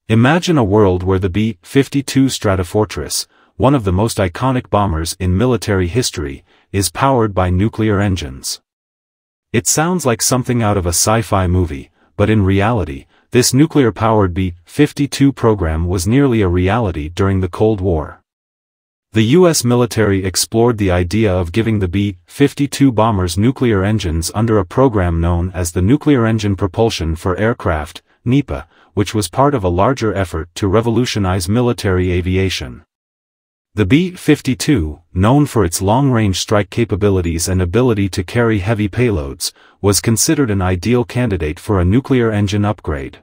Imagine a world where the B-52 Stratofortress, one of the most iconic bombers in military history, is powered by nuclear engines. It sounds like something out of a sci-fi movie, but in reality, this nuclear-powered B-52 program was nearly a reality during the Cold War. The U.S. military explored the idea of giving the B-52 bombers nuclear engines under a program known as the Nuclear-Engine Propulsion for Aircraft, NEPA, which was part of a larger effort to revolutionize military aviation. The B-52, known for its long-range strike capabilities and ability to carry heavy payloads, was considered an ideal candidate for a nuclear engine upgrade.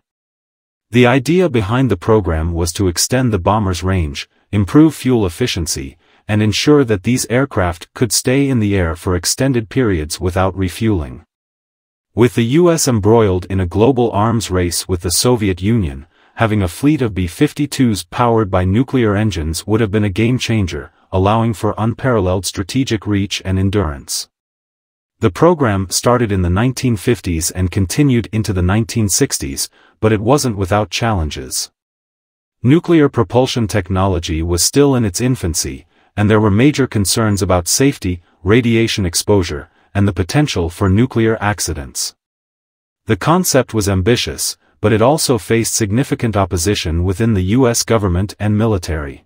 The idea behind the program was to extend the bomber's range, improve fuel efficiency, and ensure that these aircraft could stay in the air for extended periods without refueling. With the U.S. embroiled in a global arms race with the Soviet Union, having a fleet of B-52s powered by nuclear engines would have been a game-changer, allowing for unparalleled strategic reach and endurance. The program started in the 1950s and continued into the 1960s, but it wasn't without challenges. Nuclear propulsion technology was still in its infancy, and there were major concerns about safety, radiation exposure, and the potential for nuclear accidents. The concept was ambitious, but it also faced significant opposition within the U.S. government and military.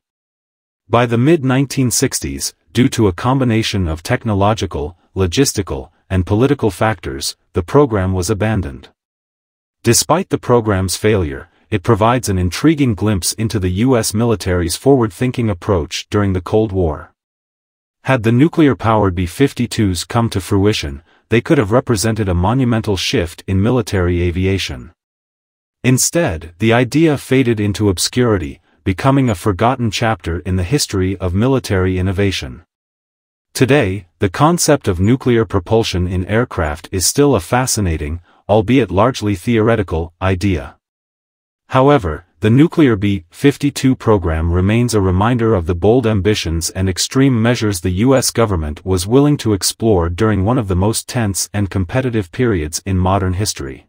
By the mid-1960s, due to a combination of technological, logistical, and political factors, the program was abandoned. Despite the program's failure, it provides an intriguing glimpse into the U.S. military's forward-thinking approach during the Cold War. Had the nuclear-powered B-52s come to fruition, they could have represented a monumental shift in military aviation. Instead, the idea faded into obscurity, becoming a forgotten chapter in the history of military innovation. Today, the concept of nuclear propulsion in aircraft is still a fascinating, albeit largely theoretical, idea. However, the nuclear B-52 program remains a reminder of the bold ambitions and extreme measures the U.S. government was willing to explore during one of the most tense and competitive periods in modern history.